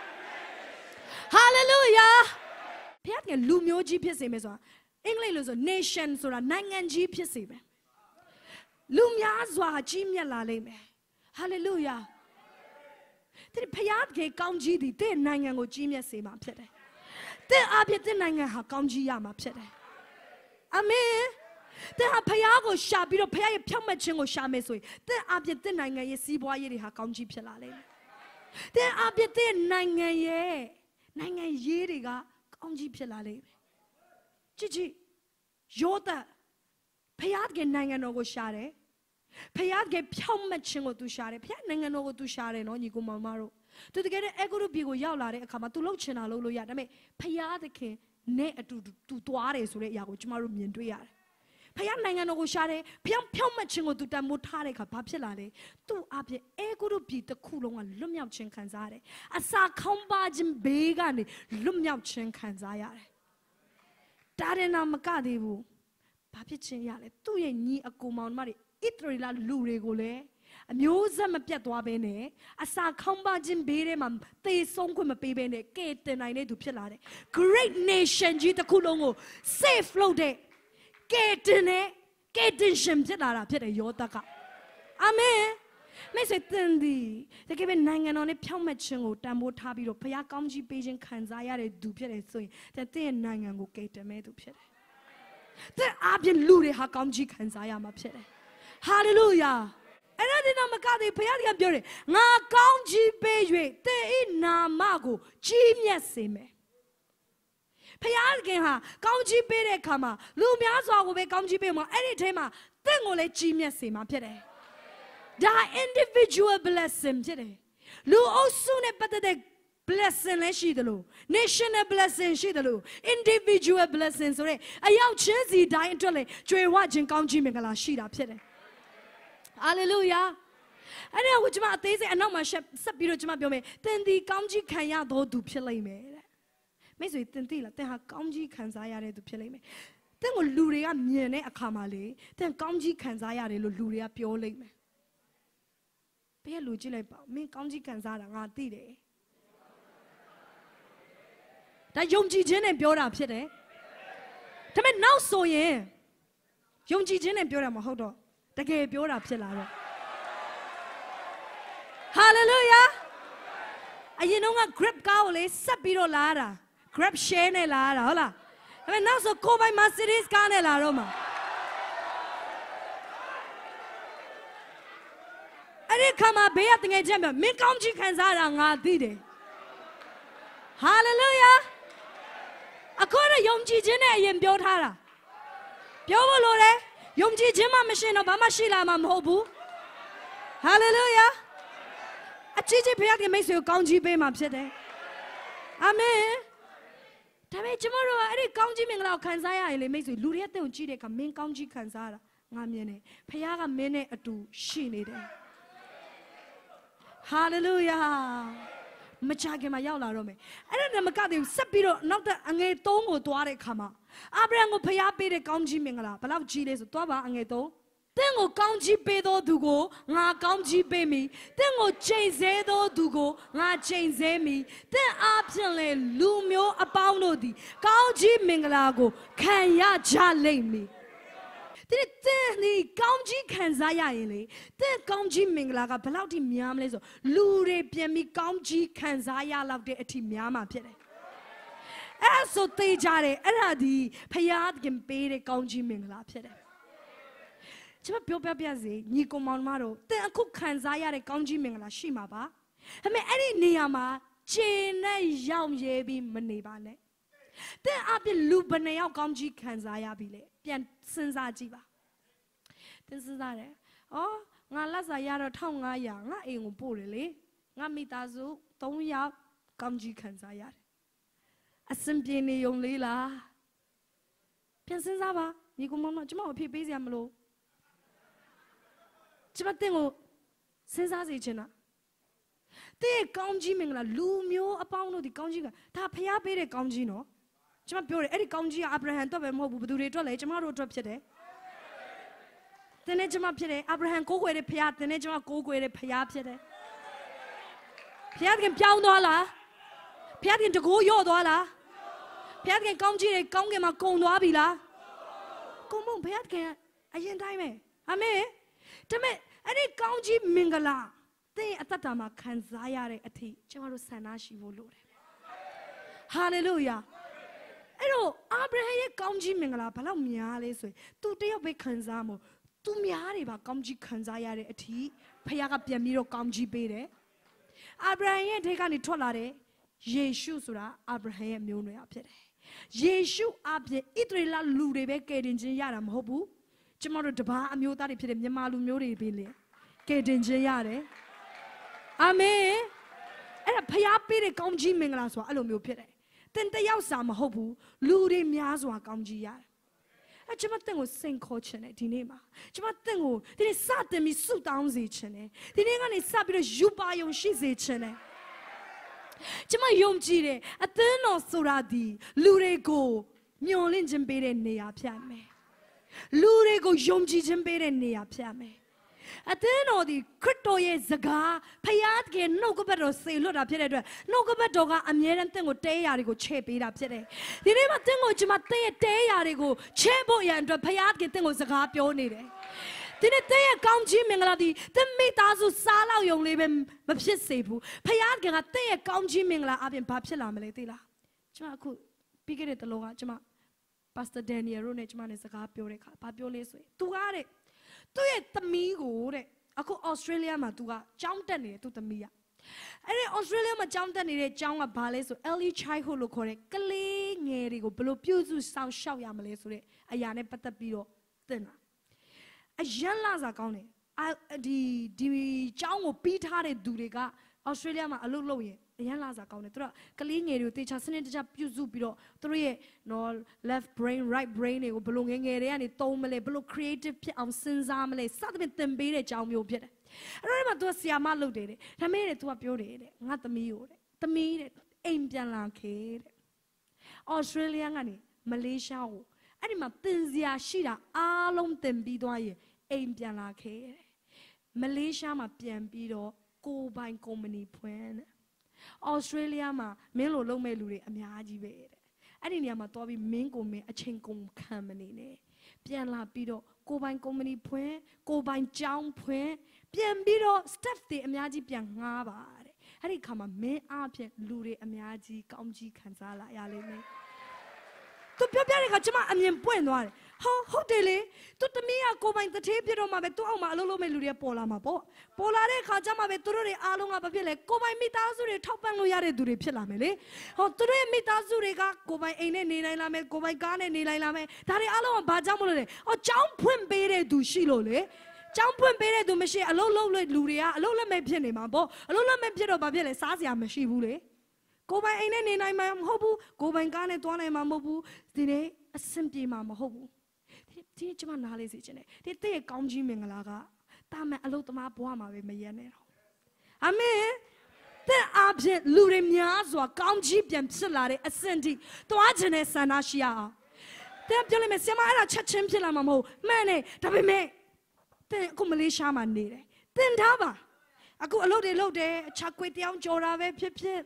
hallelujah ဘုရားကလူမျိုးကြီးဖြစ်စေမယ်ဆိုတာအင်္ဂလိပ်လိုဆို nation ဆိုတာနိုင်ငံကြီးဖြစ်စေမယ်လူများစွာကြီးမြတ်လာလိမ့်မယ် hallelujah ဒီဘုရားကကောင်းကြီးတဲ့နိုင်ငံကိုကြီးမြတ်စေမှာဖြစ်တယ်တဲ့အားဖြင့်တဲ့နိုင်ငံဟာကောင်းကြီးရမှာဖြစ်တယ်အာမင်တဲ့ဟာဖခင်ကိုရှာပြီးတော့ဖခင်ရဲ့ဖြောင့်မတ်ခြင်းကိုရှာမယ်ဆိုရင်တဲ့အားဖြင့်တဲ့နိုင်ငံရဲ့စီးပွားရေးတွေဟာကောင်းကြီးဖြစ်လာလိမ့်မယ်တဲ့အားဖြင့်တဲ့နိုင်ငံရဲ့နိုင်ငံရေးတွေကကောင်းကြီးဖြစ်လာလိမ့်မယ်ကြည့်ကြည့်ယောသဖခင်နိုင်ငံတော်ကိုရှာတယ်ဖခင်ဖြောင့်မတ်ခြင်းကိုသူရှာတယ်ဖခင်နိုင်ငံတော်ကိုသူရှာတယ်နော်ညီကိုမောင်မတို့သူတကယ်နဲ့အဂုရုပြည်ကိုရောက်လာတဲ့အခါမှာသူလှုပ်ချင်တာလှုပ်လို့ရဒါပေမဲ့ဖယားသခင်နဲ့အတူတူသွားတယ်ဆိုတဲ့အရာကိုကျမတို့မြင်တွေ့ရတယ်ဖယားနိုင်ငံတော်ကိုရှာတယ်ဖျောင်းဖြောင်းမှတ်ခြင်းကိုသူတန်မိုးထားတဲ့အခါဘာဖြစ်လာလဲသူ့အပြင်အဂုရုပြည်တစ်ခုလုံးကလွတ်မြောက်ခြင်းခံစားရတယ်အစာခေါင်းပါခြင်းဘေးကနေလွတ်မြောက်ခြင်းခံစားရတယ်ဒါရင်နာမကသေးဘူးဘာဖြစ်ခြင်းရလဲသူ့ရဲ့ညီအကိုမောင်မတွေဣသရေလလူတွေကိုလည်းအမျိုးဆက်မပြတ်သွားဘဲနဲ့အစာခေါင်းပါခြင်းဘေးထဲမှာသေဆုံးခွင့်မပေးဘဲနဲ့ကဲတင်နိုင်တဲ့သူဖြစ်လာတယ် great nation ကြီးတစ်ခုလုံးကို safe လုပ်တဲ့ကဲတင်တဲ့ကဲတင်ရှင်ဖြစ်လာတာဖြစ်တယ်ယောသကအာမင်မိတ်ဆွေတင်ဒီတကယ်ပဲနိုင်ငံတော်နဲ့ဖြောင့်မတ်ခြင်းကိုတန်ဖိုးထားပြီးတော့ဘုရားကောင်းကြီးပေးခြင်းခံစားရတဲ့သူဖြစ်တယ်ဆိုရင်တဲ့တဲ့နိုင်ငံကိုကဲတင်မဲ့သူဖြစ်တယ်တဲ့အားဖြင့်လူတွေဟာကောင်းကြီးခံစားရမှာဖြစ်တယ် hallelujahအဲ့ဒါဒီနာမကတဲ့ဘုရားကပြောတယ်ငါကောင်းကြီးပေး၍တဲ့ဤနာမကိုကြီးမြတ်စေမယ်ဘုရားခင်ဟာကောင်းကြီးပေးတဲ့အခါမှာလူများစွာကိုပဲကောင်းကြီးပေးမှာအဲ့ဒီအထဲမှာတင့်ကိုလည်းကြီးမြတ်စေမှာဖြစ်တယ်ဒါ individual blessing ဖြစ်တယ်လူအုပ်စုနဲ့ပတ်သက်တဲ့ blessing လည်းရှိတယ်လို့ national blessing ရှိတယ်လို့ individual blessing ဆိုတဲ့အယောက်ချင်းစီတိုင်းအတွက်လည်းကြွယ်ဝခြင်းကောင်းကြီးမင်္ဂလာရှိတာဖြစ်တယ်Hallelujah အဲ့ဒါကိုကျွန်မအသေးစိတ်အနောက်မှာဆက်ပြီးတော့ကျွန်မပြောမယ်တင်ဒီကောင်းကြီးခံရတော်သူဖြစ်လိမ့်မယ်တဲ့မိတ်ဆွေတင်သိလားတင်ဟာကောင်းကြီးခံစားရတဲ့သူဖြစ်လိမ့်မယ်တင်ကိုလူတွေကမြင်တဲ့အခါမှာလေတင်ကောင်းကြီးခံစားရတယ်လို့လူတွေကပြောလိမ့်မယ်ဘယ်လူကြည့်လိုက်ပါမင်းကောင်းကြီးခံစားတာငါသိတယ်ဒါယုံကြည်ခြင်းနဲ့ပြောတာဖြစ်တယ်ဒါပေမဲ့နောက်ဆိုရင်ယုံကြည်ခြင်းနဲ့ပြောတာမဟုတ်တော့တကယ်ပြောတာဖြစ်လာတော့ဟာလေလုယာအရင်တော့က grab ကားကိုလေဆက်ပြီးတော့လာတာ grab share နဲ့လာတာဟုတ်လားဒါပေမဲ့နောက်ဆိုကိုယ်ပိုင် Mercedes ကားနဲ့လာတော့မှာအဲ့ဒီခါမှာဘေးကတငယ်ချင်းပြောမင်းကောင်းကြီးခံစားတာငါသိတယ်ဟာလေလုယာအခုတော့ယုံကြည်ခြင်းနဲ့အရင်ပြောထားတာပြောဖို့လိုတယ်ယုံကြည်ခြင်းမှမရှိတော့ဘာမှရှိလာမှာမဟုတ်ဘူးဟာလေလုယာအချစ်ချစ်ဖခင်ရဲ့မိတ်ဆွေကိုကောင်းကြီးပေးမှာဖြစ်တယ်အာမင်ဒါပေမဲ့ကျွန်တော်တို့အဲ့ဒီကောင်းကြီးမင်္ဂလာကိုခံစားရရင်လေမိတ်ဆွေလူတွေရဲ့အသက်ကိုကြည့်တဲ့အခါမင်းကောင်းကြီးခံစားရတာငါမြင်တယ်ဖခင်ကမင်းနဲ့အတူရှိနေတယ်ဟာလေလုယာမချခင်မှာရောက်လာတော့မယ်အဲ့ဒါနဲ့မကသေးဘူးဆက်ပြီးတော့နောက်တဲ့အငယ်သုံးကိုသွားတဲ့အခါမှာအာဗြဟံကိုဖခင်ပေးတဲ့ကောင်းကြီးမင်္ဂလာဘယ်လောက်ကြီးလဲဆိုသွားပါအငယ်သုံးတင့်ကိုကောင်းကြီးပေးသောသူကိုငါကောင်းကြီးပေးမည်တင့်ကိုချိန်ဆသောသူကိုငါချိန်ဆမည်တင့်အားဖြင့်လေလူမျိုးအပေါင်းတို့သည်ကောင်းကြီးမင်္ဂလာကိုခံရကြလိမ့်မည်တဲ့တဲ့ဒီကောင်းကြီးခံစားရရင်လေတဲ့ကောင်းကြီးမင်္ဂလာကဘယ်လောက်ထိများမလဲဆိုလူတွေပြန်ပြီးကောင်းကြီးခံစားရလောက်တဲ့အထိများမှာဖြစ်တယ်အဲ့ဆိုသေးကြတယ်အဲ့ဒါဒီဖခင်ကပေးတဲ့ကောင်းကြီးမင်္ဂလာဖြစ်တယ်ကျွန်မပြောပြပြစေညီကောင်မောင်မတို့တဲ့အခုခံစားရတဲ့ကောင်းကြီးမင်္ဂလာရှိမှာပါဒါပေမဲ့အဲ့ဒီနေရာမှာခြေနဲ့ရောက်ရဲပြီးမနေပါနဲ့တဲ့အပြစ်လူဘယ်နှယောက်ကောင်းကြီးခံစားရပြီလေပြန်စဉ်းစားကြည့်ပါတင်စဉ်းစားတယ်ဩငါလက်စာရတော့တစ်ထောင်ငါးရာငါအိမ်ကိုပို့တယ်လေငါမိသားစုသုံးယောက်ကောင်းကြီးခံစားရတယ်အစင်ပြေနေုံလေးလားပြန်စဉ်းစားပါညီကောင်မောင်မကျွန်မအဖြစ်ပေးစရာမလိုကျွန်မတင်ကိုစဉ်းစားစေချင်တာတဲ့ကောင်းကြီးမင်္ဂလာလူမျိုးအပေါင်းတို့ဒီကောင်းကြီးကဒါဖျားပေးတဲ့ကောင်းကြီးနော်ကျွန်မပြောတယ်အဲ့ဒီကောင်းကြီးကအာဗြဟံအတွက်ပဲမဟုတ်ဘူးဘယ်သူတွေအတွက်လဲကျွန်မတို့အတွက်ဖြစ်တယ်တင်းနဲ့ကျွန်မဖြစ်တယ်အာဗြဟံကိုးကွယ်တဲ့ဖျားတင်းနဲ့ကျွန်မကိုးကွယ်တဲ့ဖျားဖြစ်တယ်ဖျားကပြောင်းသွားလားဖျားကတကိုးရော့သွားလားဖျားကကောင်းကြီးတွေကောင်းကင်မှာကုံသွားပြီလားကုံမုံဖျားကအရင်တိုင်းပဲအာမင်ဒါပေမဲ့အဲ့ဒီကောင်းကြီးမင်္ဂလာတဲ့အသက်တာမှာခံစားရတဲ့အထိကျွန်တော်တို့ဆန္ဒရှိဖို့လိုတယ်ဟာလေလုယာအဲ့တော့အာဗြဟံရဲ့ကောင်းကြီးမင်္ဂလာဘယ်လောက်များလဲဆိုရင်သူတယောက်ပဲခံစားမို့သူများတွေပါကောင်းကြီးခံစားရတဲ့အထိဖခင်ကပြန်ပြီးတော့ကောင်းကြီးပေးတယ်အာဗြဟံရဲ့ထဲကနေထွက်လာတဲ့ယေရှုဆိုတာအာဗြဟံရဲ့မျိုးနွယ်ဖြစ်တယ်ယေရှုအပြင်ဣသရေလလူတွေပဲကယ်တင်ခြင်းရတာမဟုတ်ဘူးကျွန်တော်တို့တပါးအမျိုးသားတွေဖြစ်တဲ့မြန်မာလူမျိုးတွေပဲလေကယ်တင်ခြင်းရတယ်အာမင်အဲ့ဒါဖခင်ပေးတဲ့ကောင်းကြီးမင်္ဂလာဆိုတာအဲ့လိုမျိုးဖြစ်တယ်တင်တယောက်စာမဟုတ်ဘူးလူတွေများစွာကောင်းကြီးရတယ်အဲ့ကျွန်မတင့်ကိုစိန်ခေါ်ချင်တယ်ဒီနေ့မှာကျွန်မတင့်ကိုဒီနေ့စတင်ပြီးဆုတောင်းစေချင်တယ်ဒီနေ့ကနေစပြီးတော့ယူပါယုံရှိစေချင်တယ်ကျွန်မယုံကြည်တယ်အသင်းတော်ဆိုတာဒီလူတွေကိုမျှော်လင့်ခြင်းပေးတဲ့နေရာဖြစ်မယ်လူတွေကိုယုံကြည်ခြင်းပေးတဲ့နေရာဖြစ်မယ်အသင်းတော်ဒီခရစ်တော်ရဲ့စကားဖခင်ကနှုတ်ကပတ်တော်စေလွတ်တာဖြစ်တဲ့အတွက်နှုတ်ကပတ်တော်ကအမြဲတမ်းတင့်ကိုတဲရာတွေကိုချဲ့ပေးတာဖြစ်တယ်ဒီနေ့မှာတင့်ကိုကျွန်မတဲ့ရဲ့တဲရာတွေကိုချဲ့ဖို့ရန်အတွက်ဖခင်ကတင့်ကိုစကားပြောနေတယ်ဒီနေ့တဲ့ရဲ့ကောင်းကြီးမင်္ဂလာဒီတမိသားစုစားလောက်ယုံလေးပဲမဖြစ်စေဘူးဖခင်ကတဲ့ရဲ့ကောင်းကြီးမင်္ဂလာအပြင်ဘာဖြစ်လာမလဲသိလားကျွန်မအခုပြီးခဲ့တဲ့တလောကကျွန်မပါစတာဒန်နီယယ်တို့နဲ့ကျွန်မနဲ့စကားပြောတဲ့အခါဘာပြောလဲဆိုရင်သူကတဲ့သူ့ရဲ့သမီးကိုတဲ့အခုဩစတြေးလျမှာသူကကျောင်းတက်နေတယ်သူ့သမီးကအဲ့ဒီဩစတြေးလျမှာကျောင်းတက်နေတဲ့ကျောင်းကဘာလဲဆို early childhood လို့ခေါ်တဲ့ကလေးငယ်တွေကိုဘယ်လိုပြုစုဆောင်ရှောက်ရမလဲဆိုတဲ့အရာနဲ့ပတ်သက်ပြီးတော့သင်တာအရန်လာစားကောင်းတယ်ဒီဒီကျောင်းကိုပြီးထားတဲ့သူတွေကဩစတြေးလျမှာအလုပ်လုပ်ရင်အရန်လာစားကောင်းတယ်သူတို့ကလေးငယ်တွေကိုတေချာစနစ်တကျပြုစုပြီးတော့သူတို့ရဲ့နော် left brain right brain တွေကိုဘယ်လိုငယ်ငယ်တွေကနေသုံးမလဲဘယ်လို creative ဖြစ်အောင်စဉ်းစားမလဲစသဖြင့်သင်ပေးတဲ့ကျောင်းမျိုးဖြစ်တယ်အဲ့တော့ဒီမှာသူကဆီယာမလုပ်တယ်တဲ့ဒါမဲ့တဲ့သူကပြောတယ်တဲ့ငါသမီးကိုတဲ့သမီးတဲ့အိမ်ပြန်လာခဲ့တဲ့ဩစတြေးလျကနေမလေးရှားကိုအဲ့ဒီမှာသင်စရာရှိတာအားလုံးသင်ပြီးသွားရင်အိမ်ပြန်လာခဲ့တဲ့မလေးရှားမှာပြန်ပြီးတော့ကိုယ်ပိုင်ကုမ္ပဏီဖွင့်တဲ့ဩစတြေးလျမှာမင်းလိုလုပ်မဲ့လူတွေအများကြီးပဲတဲ့အဲ့ဒီနေရာမှာသွားပြီးမင်းကိုမင်းအချိန်ကုန်ခံမနေနဲ့ပြန်လာပြီးတော့ကိုယ်ပိုင်ကုမ္ပဏီဖွင့်ကိုယ်ပိုင်ကျောင်းဖွင့်ပြန်ပြီးတော့ staff တွေအများကြီးပြန်ငှားပါတဲ့အဲ့ဒီခါမှာမင်းအားဖြင့်လူတွေအများကြီးကောင်းကြီးခံစားလာရလိမ့်မယ်သူပြောပြတဲ့အခါကျမအမြင်ပွင့်သွားတယ်ဟုတ်တယ်လေသူတမီးကကိုပိုင်တထေးပြတော့မှပဲသူ့အောင်မှာအလုံးလုံးမဲ့လူတွေပေါ်လာမှာပေါ့ပေါ်လာတဲ့ခါကျမှပဲသူတို့တွေအားလုံးကဘာဖြစ်လဲကိုပိုင်မိသားစုတွေထောက်ပံ့လို့ရတဲ့သူတွေဖြစ်လာမယ်လေဟောသူတို့ရဲ့မိသားစုတွေကကိုပိုင်အိမ်နဲ့နေနိုင်လာမယ်ကိုပိုင်ကားနဲ့နေနိုင်လာမယ်ဒါတွေအားလုံးကဘာကြောင့်မလို့လဲဟောကျောင်းဖွင့်ပေးတဲ့သူရှိလို့လေကျောင်းဖွင့်ပေးတဲ့သူမရှိအလုံးလုံးလူတွေကအလုံးလက်မဲ့ဖြစ်နေမှာပေါ့အလုံးလက်မဲ့ဖြစ်တော့ဘာဖြစ်လဲစားစရာမရှိဘူးလေကိုပိုင်အိမ်နဲ့နေနိုင်မှာမဟုတ်ဘူးကိုပိုင်ကားနဲ့သွားနိုင်မှာမဟုတ်ဘူးဒီနေ့အဆင်ပြေမှာမဟုတ်ဘူးဒီကျမနားလေးစီချင်တယ်ဒီတဲ့ရဲ့ကောင်းကြီးမင်္ဂလာကတာမန်အလုသမားဘဝမှာပဲမရက်နဲ့တော့အာမင်တဲ့အားဖြင့်လူတွေများစွာကောင်းကြီးပြန်ဖြစ်လာတဲ့အဆင့်ထိသွားခြင်းနဲ့ဆန္ဒရှိရအောင်တဲ့ပြောလိုက်မယ်ဆရာမအဲ့ဒါချက်ချင်းဖြစ်လာမှာမဟုတ်မှန်တယ်ဒါပေမဲ့တဲ့အခုမလေးရှားမှာနေတယ်တင်ထားပါအခုအလုပ်တွေလုပ်တယ်အချခွေတယောက်ကြော်တာပဲဖြစ်ဖြစ်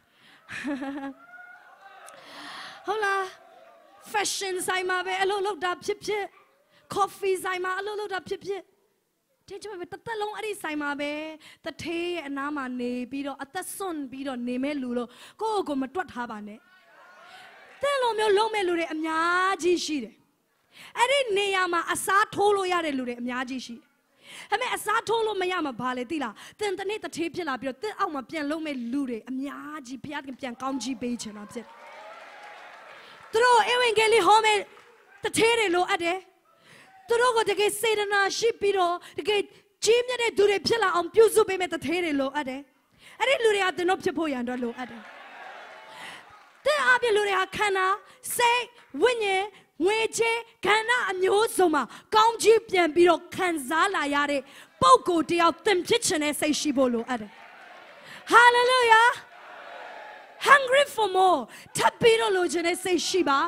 ဟုတ်လား fashion ဆိုင်မှာပဲအလုပ်လုပ်တာဖြစ်ဖြစ် coffee ဆိုင်မှာအလုပ်လုပ်တာဖြစ်ဖြစ်တဲ့ကျမပဲတသက်လုံးအဲ့ဒီဆိုင်မှာပဲတထေးရဲ့အနားမှာနေပြီးတော့အသက်ဆွန့်ပြီးတော့နေမဲ့လူလို့ကိုယ့်ကိုယ်မတွက်ထားပါနဲ့တဲ့လိုမျိုးလုံးမဲ့လူတွေအများကြီးရှိတယ်အဲ့ဒီနေရာမှာအစားထိုးလို့ရတဲ့လူတွေအများကြီးရှိတယ်ဒါပေမဲ့အစားထိုးလို့မရမှာဘာလဲသိလားတင်တနေ့တထေးဖြစ်လာပြီးတော့တဲ့အောက်မှာပြန်လုံးမဲ့လူတွေအများကြီးဘုရားကပြန်ကောင်းကြီးပေးချင်တာဖြစ်သူတို့အဝင်ကလေးဟောမဲ့တထေးတွေလိုအပ်တယ်သူတို့ကတကယ်စေတနာရှိပြီးတော့တကယ်ကြီးမြတ်တဲ့သူတွေဖြစ်လာအောင်ပြုစုပေးမဲ့တထေးတွေလိုအပ်တယ်အဲ့ဒီလူတွေကတင်တော့ဖြစ်ဖို့ရန်တော့လိုအပ်တယ်တဲ့အားဖြင့်လူတွေဟာခန္ဓာစိတ်ဝိညာဉ်ငွေချေခန္ဓာအမျိုးစုံမှာကောင်းကြီးပြန်ပြီးတော့ခံစားလာရတဲ့ပုဂ္ဂိုလ်တယောက်သင်ဖြစ်ခြင်းနဲ့စိတ်ရှိဖို့လိုအပ်တယ် Hallelujah hungry for more ထပ်ပြီးတော့လိုချင်တဲ့စိတ်ရှိပါ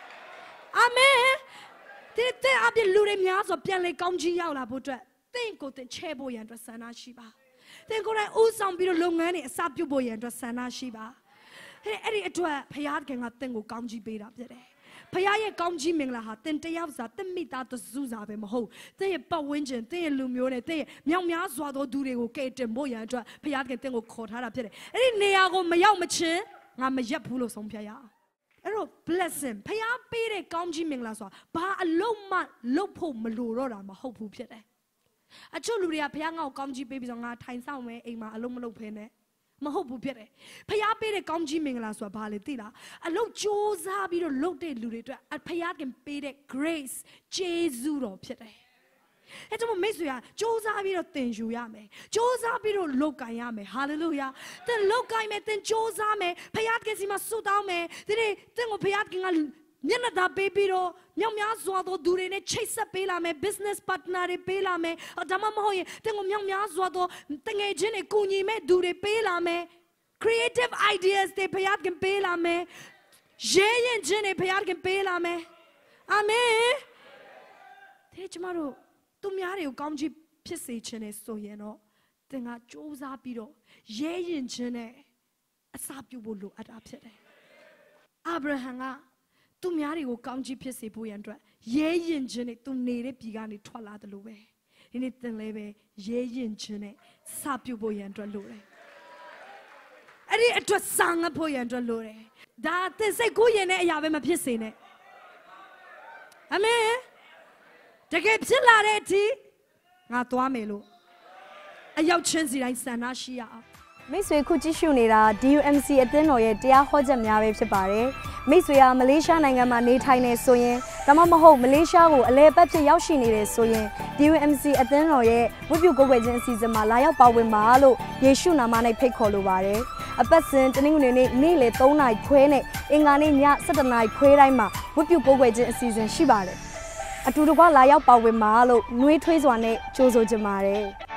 Amen ဒီတဲ့အပြင်လူတွေများဆိုပြန်လေကောင်းကြီးရောက်လာဖို့အတွက်သင်ကိုသင်ချဲဖို့ရန်အတွက်ဆန္ဒရှိပါသင်ကိုယ်တိုင်ဥဆောင်ပြီးတော့လုပ်ငန်းတွေအစပြုဖို့ရန်အတွက်ဆန္ဒရှိပါအဲ့ဒီအတွက်ဘုရားခင်ကသင်ကိုကောင်းကြီးပေးတာဖြစ်တယ်ဘုရားရဲ့ကောင်းကြီးမင်္ဂလာဟာသင်တယောက်စာသင်မိသားစုစာပဲမဟုတ်သင်ရဲ့ပတ်ဝန်းကျင်သင်ရဲ့လူမျိုးနဲ့သင်ရဲ့မြောက်များစွာသောသူတွေကိုကယ်တင်ဖို့ရန်အတွက်ဘုရားခင်သင်ကိုခေါ်ထားတာဖြစ်တယ်အဲ့ဒီနေရာကိုမရောက်မချင်းငါမရက်ဘူးလို့ဆုံးဖြတ်ရအောင်အဲ့တော့ blessing ဘုရားပေးတဲ့ကောင်းကြီးမင်္ဂလာဆိုတာဘာအလုံးမလုပ်ဖို့မလိုတော့တာမဟုတ်ဘူးဖြစ်တယ်အချို့လူတွေကဘုရားငါ့ကိုကောင်းကြီးပေးပြီးတော့ငါထိုင်ဆောင်မယ်အိမ်မှာအလုံးမလုပ်ဖ ೇನೆမဟုတ်ဘူးဖြစ်တယ်ဖျားပေးတဲ့ကောင်းကြီးမင်္ဂလာဆိုတာဘာလဲသိလားအလုတ်စ조사ပြီးတော့လုပ်တဲ့လူတွေအတွက်ဖျားခင်ပေးတဲ့ grace ကျေးဇူးတော်ဖြစ်တယ်အဲ့တော့မိတ်ဆွေကစ조사ပြီးတော့သင်ယူရမယ်စ조사ပြီးတော့လုပ်ကင်ရမယ် hallelujah သင်လုပ်ကင်မယ်သင်စ조사မယ်ဖျားခင်စီမှာဆုတောင်းမယ်ဒီနေ့သင်ကိုဖျားခင်ကမျက်နှာသာပေးပြီးတော့မြောက်များစွာသောသူတွေနဲ့ချိတ်ဆက်ပေးလာမယ် business partner တွေပေးလာမယ်ဒါမှမဟုတ်ရင်သင်ကိုမြောက်များစွာသောတငယ်ချင်းတွေကူညီမဲ့သူတွေပေးလာမယ် creative ideas တွေဖျားခင်ပေးလာမယ်ရဲရင်ချင်းတွေဖျားခင်ပေးလာမယ်အာမင်ဒီကျမတို့သူများတွေကိုကောင်းချီးဖြစ်စေခြင်းနဲ့ဆိုရင်တော့သင်ကစ조사ပြီးတော့ရဲရင်ချင်းနဲ့အစာပြုဖို့လိုအပ်တာဖြစ်တယ်အာဗြဟံကသူများတွေကိုကောင်းချီးဖြစ်စေဖို့ရန်အတွက်ရဲရင်ခြင်းနဲ့သူနေတဲ့ပြည်ကနေထွက်လာတယ်လို့ပဲဒီနေ့သင်လည်းပဲရဲရင်ခြင်းနဲ့စပြုဖို့ရန်အတွက်လိုတယ်အဲ့ဒီအတွက်စံငတ်ဖို့ရန်အတွက်လိုတယ်ဒါသင်စိတ်ကူးရင်တဲ့အရာပဲမဖြစ်စေနဲ့အာမင်တကယ်ဖြစ်လာတဲ့အထိငါသွားမယ်လို့အရောက်ချင်းစီတိုင်းဆန္ဒရှိရအောင်မိတ်ဆွေခုကြည့်ရှုနေတာ D U M C အသင်းတော်ရဲ့တရားဟောချက်များပဲဖြစ်ပါတယ်မိတ်ဆွေကမလေးရှားနိုင်ငံမှာနေထိုင်နေဆိုရင်ဒါမှမဟုတ်မလေးရှားကိုအလဲပတ်ဖြစ်ရောက်ရှိနေတယ်ဆိုရင် D U M C အသင်းတော်ရဲ့ဝတ်ပြုကိုယ်ွယ်ခြင်းအစီအစဉ်မှာလာရောက်ပါဝင်ပါလို့ယေရှုနာမနဲ့ဖိတ်ခေါ်လိုပါတယ်အပတ်စဉ်တနင်္ဂနွေနေ့နေ့လယ်သုံးနာရီခွဲနဲ့အင်္ဂါနေ့ညဆယ့်တစ်နာရီခွဲတိုင်းမှာဝတ်ပြုကိုယ်ွယ်ခြင်းအစီအစဉ်ရှိပါတယ်အတူတကွလာရောက်ပါဝင်ပါလို့နှွေးထွေးစွာနဲ့ကြိုးဆိုကြပါတယ်